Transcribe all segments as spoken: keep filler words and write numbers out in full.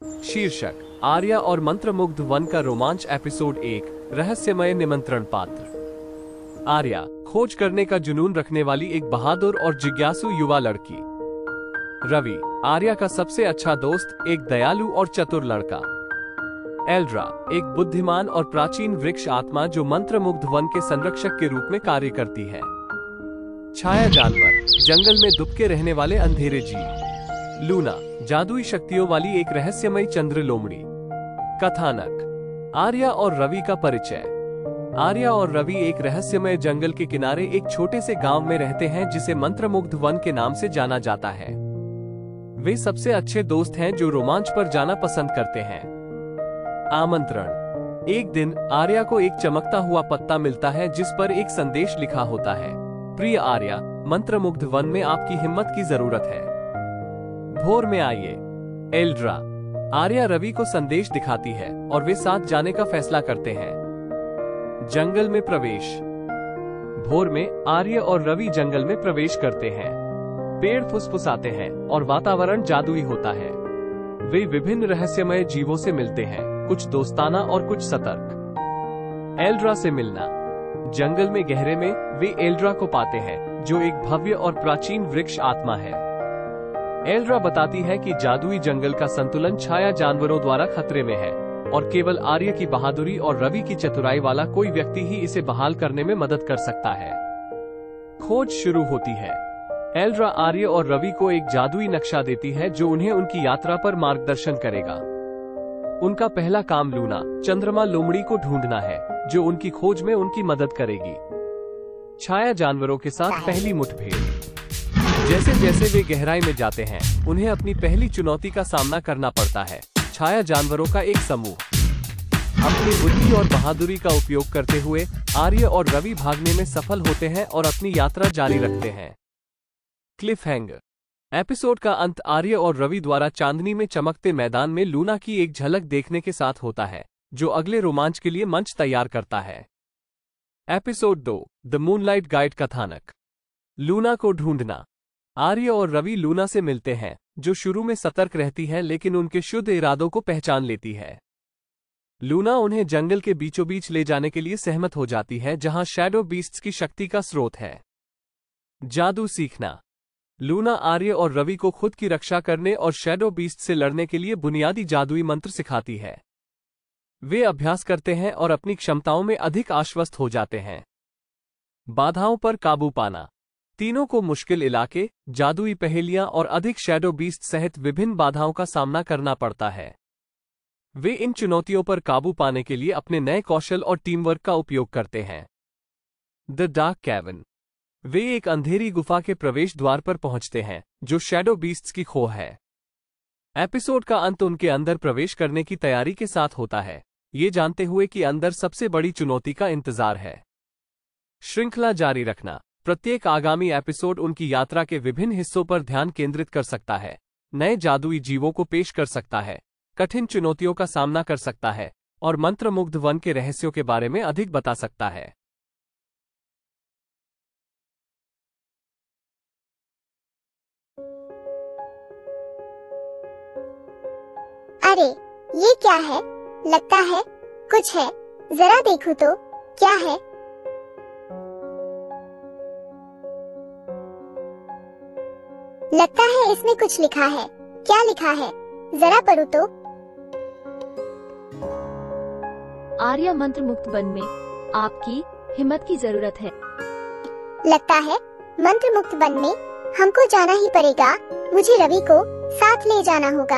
शीर्षक आर्या और मंत्रमुग्ध वन का रोमांच एपिसोड एक रहस्यमय निमंत्रण पात्र। आर्या खोज करने का जुनून रखने वाली एक बहादुर और जिज्ञासु युवा लड़की। रवि आर्या का सबसे अच्छा दोस्त, एक दयालु और चतुर लड़का। एल्ड्रा एक बुद्धिमान और प्राचीन वृक्ष आत्मा जो मंत्रमुग्ध वन के संरक्षक के रूप में कार्य करती है। छाया जानवर जंगल में दुबके रहने वाले अंधेरे जीव। लूना जादुई शक्तियों वाली एक रहस्यमय चंद्र लोमड़ी। कथानक आर्या और रवि का परिचय। आर्या और रवि एक रहस्यमय जंगल के किनारे एक छोटे से गांव में रहते हैं जिसे मंत्रमुग्ध वन के नाम से जाना जाता है। वे सबसे अच्छे दोस्त हैं जो रोमांच पर जाना पसंद करते हैं। आमंत्रण। एक दिन आर्या को एक चमकता हुआ पत्ता मिलता है जिस पर एक संदेश लिखा होता है। प्रिय आर्या, मंत्रमुग्ध वन में आपकी हिम्मत की जरूरत है। भोर में आइए। एल्ड्रा आर्या रवि को संदेश दिखाती है और वे साथ जाने का फैसला करते हैं। जंगल में प्रवेश। भोर में आर्या और रवि जंगल में प्रवेश करते हैं। पेड़ फुसफुसाते हैं और वातावरण जादुई होता है। वे विभिन्न रहस्यमय जीवों से मिलते हैं, कुछ दोस्ताना और कुछ सतर्क। एल्ड्रा से मिलना। जंगल में गहरे में वे एल्ड्रा को पाते हैं जो एक भव्य और प्राचीन वृक्ष आत्मा है। एल्ड्रा बताती है कि जादुई जंगल का संतुलन छाया जानवरों द्वारा खतरे में है और केवल आर्य की बहादुरी और रवि की चतुराई वाला कोई व्यक्ति ही इसे बहाल करने में मदद कर सकता है। खोज शुरू होती है। एल्ड्रा आर्य और रवि को एक जादुई नक्शा देती है जो उन्हें उनकी यात्रा पर मार्गदर्शन करेगा। उनका पहला काम लूना चंद्रमा लोमड़ी को ढूंढना है जो उनकी खोज में उनकी मदद करेगी। छाया जानवरों के साथ पहली मुठभेड़। जैसे जैसे वे गहराई में जाते हैं उन्हें अपनी पहली चुनौती का सामना करना पड़ता है। छाया जानवरों का एक समूह। अपनी बुद्धि और बहादुरी का उपयोग करते हुए आर्य और रवि भागने में सफल होते हैं और अपनी यात्रा जारी रखते हैं। Cliff hanger. एपिसोड का अंत आर्य और रवि द्वारा चांदनी में चमकते मैदान में लूना की एक झलक देखने के साथ होता है जो अगले रोमांच के लिए मंच तैयार करता है। एपिसोड दो द मूनलाइट गाइड। कथानक लूना को ढूंढना। आर्य और रवि लूना से मिलते हैं जो शुरू में सतर्क रहती है लेकिन उनके शुद्ध इरादों को पहचान लेती है। लूना उन्हें जंगल के बीचों बीच ले जाने के लिए सहमत हो जाती है जहां शैडो बीस्ट्स की शक्ति का स्रोत है। जादू सीखना। लूना आर्य और रवि को खुद की रक्षा करने और शैडो बीस्ट से लड़ने के लिए बुनियादी जादुई मंत्र सिखाती है। वे अभ्यास करते हैं और अपनी क्षमताओं में अधिक आश्वस्त हो जाते हैं। बाधाओं पर काबू पाना। तीनों को मुश्किल इलाके, जादुई पहेलियां और अधिक शैडो बीस्ट सहित विभिन्न बाधाओं का सामना करना पड़ता है। वे इन चुनौतियों पर काबू पाने के लिए अपने नए कौशल और टीम वर्क का उपयोग करते हैं। The dark cavern. वे एक अंधेरी गुफा के प्रवेश द्वार पर पहुंचते हैं जो शैडो बीस्ट्स की खोह है। एपिसोड का अंत उनके अंदर प्रवेश करने की तैयारी के साथ होता है, ये जानते हुए कि अंदर सबसे बड़ी चुनौती का इंतजार है। श्रृंखला जारी रखना। प्रत्येक आगामी एपिसोड उनकी यात्रा के विभिन्न हिस्सों पर ध्यान केंद्रित कर सकता है, नए जादुई जीवों को पेश कर सकता है, कठिन चुनौतियों का सामना कर सकता है और मंत्रमुग्ध वन के रहस्यों के बारे में अधिक बता सकता है। अरे ये क्या है? लगता है कुछ है, जरा देखो तो क्या है। लगता है इसमें कुछ लिखा है। क्या लिखा है? जरा पढ़ो तो। आर्या मंत्रमुक्त वन में आपकी हिम्मत की जरूरत है। लगता है मंत्रमुक्त वन में हमको जाना ही पड़ेगा। मुझे रवि को साथ ले जाना होगा।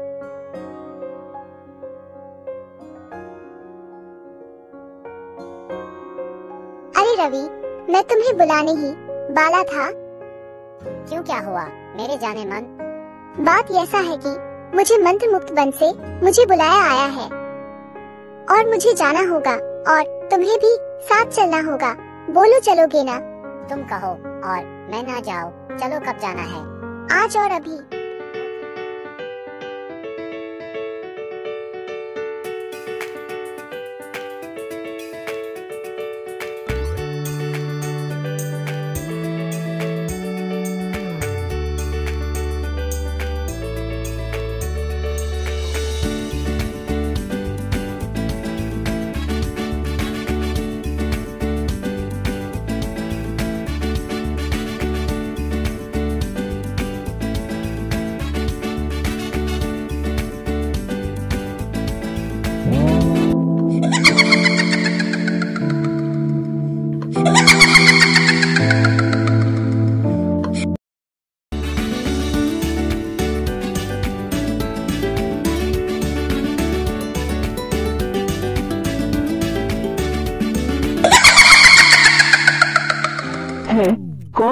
अरे रवि, मैं तुम्हें बुलाने ही वाला था। क्यों, क्या हुआ मेरे जाने मन? बात ऐसा है कि मुझे मंत्रमुक्त वन से मुझे बुलाया आया है और मुझे जाना होगा और तुम्हें भी साथ चलना होगा। बोलो चलोगे ना? तुम कहो और मैं ना जाऊँ। चलो, कब जाना है? आज और अभी।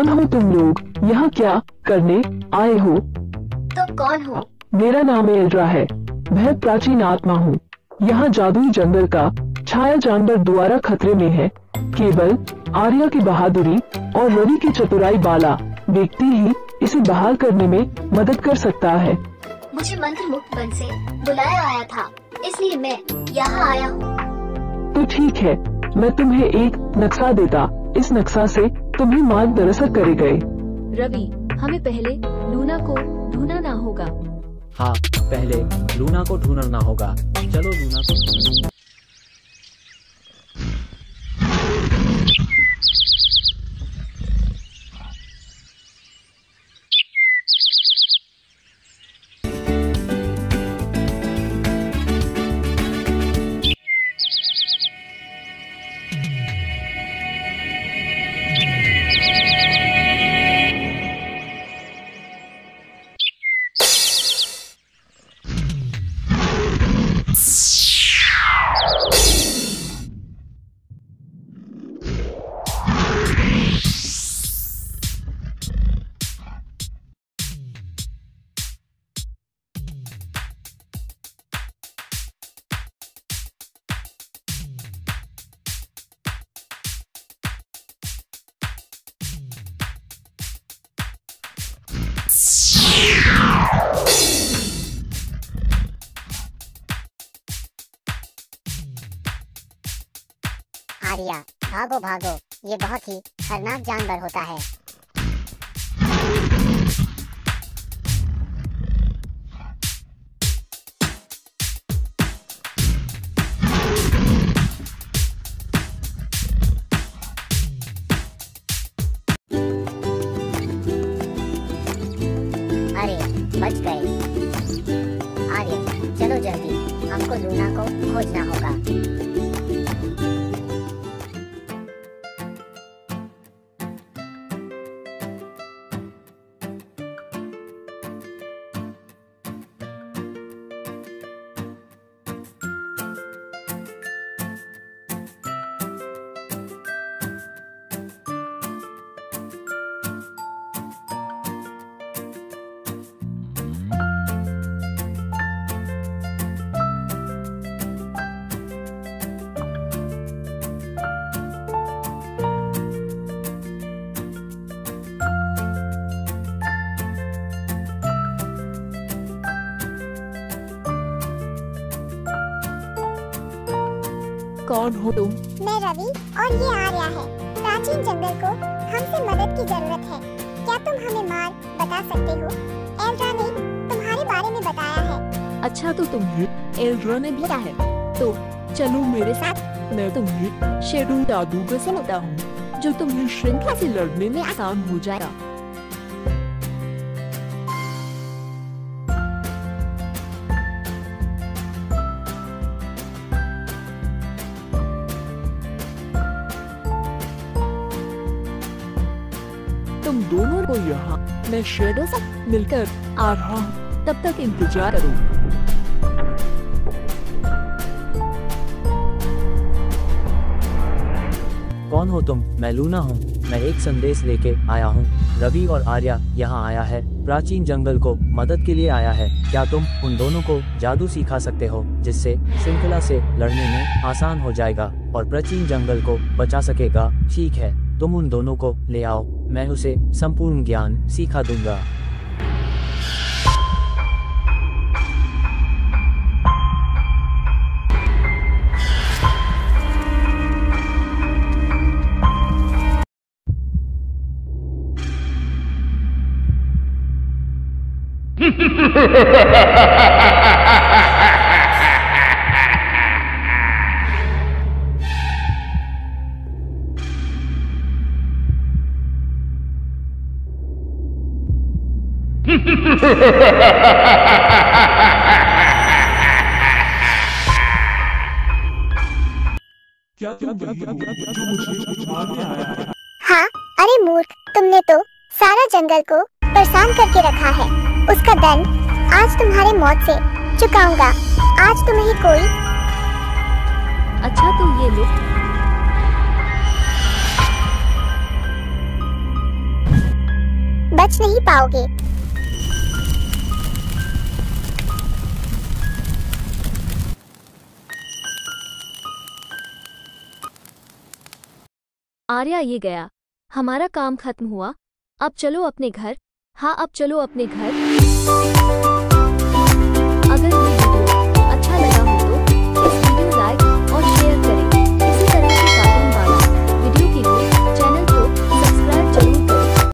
कौन हो तुम लोग? यहाँ क्या करने आए हो? तुम कौन हो? मेरा नाम एल्ड्रा है। मैं प्राचीन आत्मा हूँ। यहाँ जादुई जंगल का छाया जानवर द्वारा खतरे में है। केवल आर्या की बहादुरी और रवि की चतुराई वाला व्यक्ति ही इसे बहाल करने में मदद कर सकता है। मुझे मंत्र मुक्त वन से बुलाया आया था, इसलिए मैं यहाँ आया हूँ। तो ठीक है, मैं तुम्हें एक नक्शा देता। इस नक्शा से तुम्हें मार्गदर्शन करे गए। रवि, हमें पहले लूना को ढूंढना होगा। हाँ, पहले लूना को ढूंढना होगा। चलो लूना को ढूंढना। आर्या, भागो भागो, ये बहुत ही खतरनाक जानवर होता है। अरे, बच गए। आर्या, चलो जल्दी, हमको लूना को खोजना होगा। कौन हो तुम? मैं रवि और ये आर्या है। प्राचीन जंगल को हमसे मदद की जरूरत है। क्या तुम हमें मार्ग बता सकते हो? एल्ड्रा ने तुम्हारे बारे में बताया है। अच्छा, तो तुम्हें एल्ड्रा ने बताया है, तो चलो मेरे साथ। मैं तुम्हें शेडो जादूगर से मिलता हूँ, जो तुम्हें श्रृंखला से लड़ने में आसान हो जाएगा। तुम दोनों को यहाँ मैं शेडो से मिलकर आ रहा हूँ, तब तक इंतजार करो। कौन हो तुम? मैं लूना हूँ। मैं एक संदेश लेके आया हूँ। रवि और आर्या यहाँ आया है, प्राचीन जंगल को मदद के लिए आया है। क्या तुम उन दोनों को जादू सिखा सकते हो, जिससे श्रृंखला से लड़ने में आसान हो जाएगा और प्राचीन जंगल को बचा सकेगा? ठीक है, तुम उन दोनों को ले आओ, मैं उसे संपूर्ण ज्ञान सिखा दूंगा। हाँ, अरे मूर्ख, तुमने तो सारा जंगल को परेशान करके रखा है। उसका दंड आज तुम्हारे मौत से चुकाऊंगा। आज तुम्हें कोई। अच्छा, तो ये लो। बच नहीं पाओगे। आर्या ये गया, हमारा काम खत्म हुआ। अब चलो अपने घर। हाँ अब चलो अपने घर।